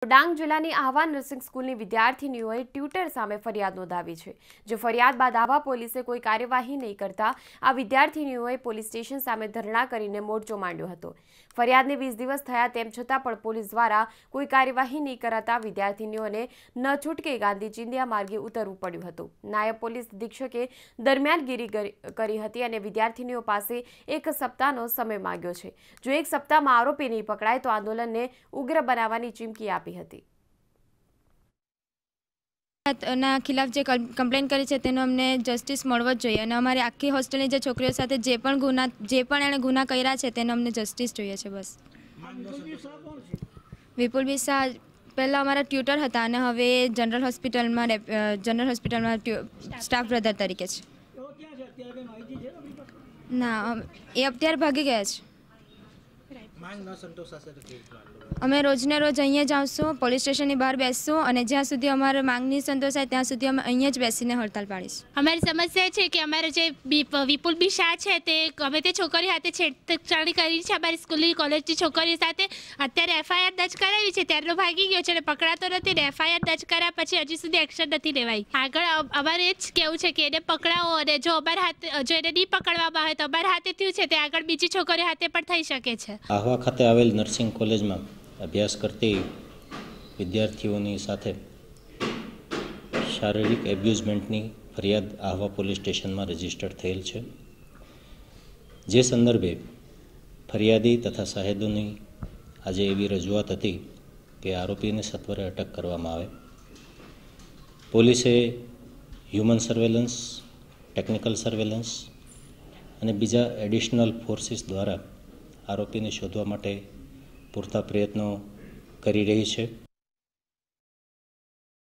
ડાંગ જિલ્લાની આહવા નર્સિંગ સ્કૂલની વિદ્યાર્થીનીઓએ ટ્યુટર સામે ફરિયાદ નોંધાવી છે। જો ફરિયાદ બાદ આહવા પોલીસે કોઈ કાર્યવાહી નહીં કરતા આ વિદ્યાર્થીનીઓએ પોલીસ સ્ટેશન સામે ધરણા કરીને મોરચો માંડ્યો હતો। ફરિયાદને 20 દિવસ થયા તેમ છતાં પણ પોલીસ દ્વારા કોઈ કાર્યવાહી નહીં કરાતા વિદ્યાર્થીનીઓને ન છૂટકે ગાંધી ચિંધ્યા માર્ગે ઉતરવું પડ્યું હતું। નાયબ પોલીસ અધિક્ષકે દરમિયાનગીરી કરી હતી અને વિદ્યાર્થીનીઓ પાસે 1 સપ્તાહનો સમય માંગ્યો છે। જો 1 સપ્તાહમાં આરોપી નહીં પકડાય તો આંદોલનને ઉગ્ર બનાવવાની ચીમકી આપી હતી। ના ખિલાફ જે કમ્પ્લેન કરી છે તેનો અમને જસ્ટિસ મળવો જ જોઈએ અને અમારી આખી હોસ્ટેલની જે છોકરીઓ સાથે જે પણ એણે ગુના કર્યા છે તેનો અમને જસ્ટિસ જોઈએ છે। બસ વિપુલ બી શાહ પહેલાં અમારા ટ્યુટર હતા અને હવે જનરલ હોસ્પિટલમાં સ્ટાફ બ્રધર તરીકે છે। ના એ અત્યારે ભાગી ગયા છે। અમે રોજને રોજ અહીંયા જ આવશું, પોલીસ સ્ટેશનની બહાર બેસશું અને જ્યાં સુધી અમારે માંગ નહીં સંતોષાય ત્યાં સુધી અમે અહીંયા જ બેસીને હડતાલ પાડીશું। અમારી સમસ્યા છે કે અમારે જે વિપુલ બી શાહ છે તે ગમે તે છોકરી સાથે છેડછાડ કરી છે અમારી સ્કૂલની કોલેજની છોકરીઓ સાથે। અત્યારે FIR દર્જ કરાવી છે ત્યારનો ભાગી ગયો છે અને પકડાતો નથી ને FIR દર્જ કર્યા પછી હજી સુધી એક્શન નથી લેવાઈ। આગળ અમારે જ કહેવું છે કે એને પકડાવો અને જો અમારા હાથે જો એને નહીં પકડવામાં આવે તો અમારા હાથે થયું છે તે આગળ બીજી છોકરીઓ હાથે પણ થઈ શકે છે। આહવા ખાતે આવેલ નર્સિંગ કોલેજમાં અભ્યાસ કરતી વિદ્યાર્થીઓની સાથે શારીરિક એબ્યુઝમેન્ટની ફરિયાદ આહવા પોલીસ સ્ટેશનમાં રજીસ્ટર થયેલ છે। જે સંદર્ભે ફરિયાદી તથા સાહેદોની આજે એવી રજૂઆત હતી કે આરોપીને સત્વરે અટક કરવામાં આવે। પોલીસે હ્યુમન સર્વેલન્સ, ટેકનિકલ સર્વેલન્સ અને બીજા એડિશનલ ફોર્સિસ દ્વારા આરોપીને શોધવા માટે પૂરતા પ્રયત્નો કરી રહી છે।